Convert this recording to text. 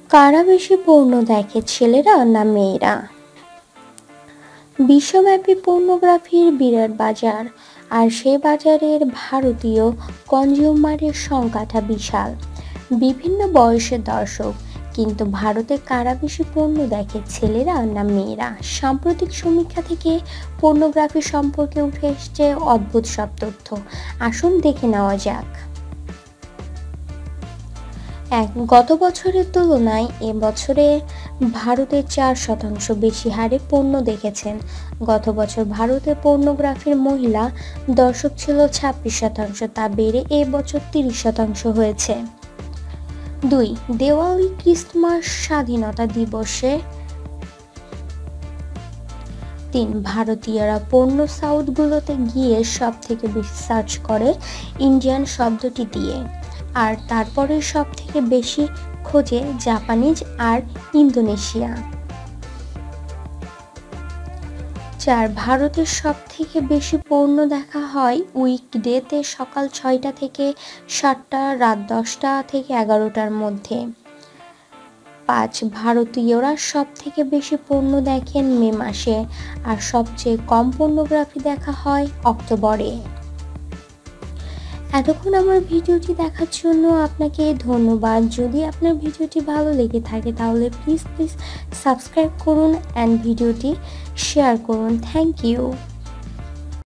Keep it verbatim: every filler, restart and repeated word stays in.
কারা বেশি পণ্য দেখে, ছেলেরা না মেয়েরা? বিশ্বব্যাপী পর্নোগ্রাফির বিরাট বাজার, আর সেই বাজারের ভারতীয় কনজিউমারের সংখ্যাটা বিশাল। বিভিন্ন বয়সের দর্শক। কিন্তু ভারতে কারা বেশি পণ্য দেখে, ছেলেরা না মেয়েরা? সাম্প্রতিক সমীক্ষা থেকে পর্নোগ্রাফি সম্পর্কে উঠে এসেছে অদ্ভুত সব তথ্য। আসুন দেখে নেওয়া যাক। এক গত বছরের তুলনায় এবছরে ভারতে চার শতাংশ বেশি হারে পণ্য দেখেছেন। গত বছর ভারতে পর্নোগ্রাফির মহিলা দর্শক ছিল ছাব্বিশ শতাংশ, তা বেড়ে এ বছর তিরিশ শতাংশ হয়েছে। দুই দেওয়ালি, ক্রিসমাস, স্বাধীনতা দিবসে। তিন ভারতীয়রা পণ্য সাউথগুলোতে গিয়ে সব থেকে বেশি সার্চ করে ইন্ডিয়ান শব্দটি দিয়ে, আর তারপরে সব থেকে বেশি খোঁজে জাপানিজ আর ইন্দোনেশিয়া। চার ভারতের সব থেকে বেশি পণ্য দেখা হয় উইকডেতে সকাল ছয়টা থেকে সাতটা, রাত দশটা থেকে এগারোটার মধ্যে। পাঁচ ভারতীয়রা সব থেকে বেশি পণ্য দেখেন মে মাসে, আর সবচেয়ে কম পর্নোগ্রাফি দেখা হয় অক্টোবরে। এতক্ষণ আমার ভিডিওটি দেখার জন্য আপনাকে ধন্যবাদ। যদি আপনার ভিডিওটি ভালো লেগে থাকে তাহলে প্লিজ প্লিজ সাবস্ক্রাইব করুন অ্যান্ড ভিডিওটি শেয়ার করুন। Thank you.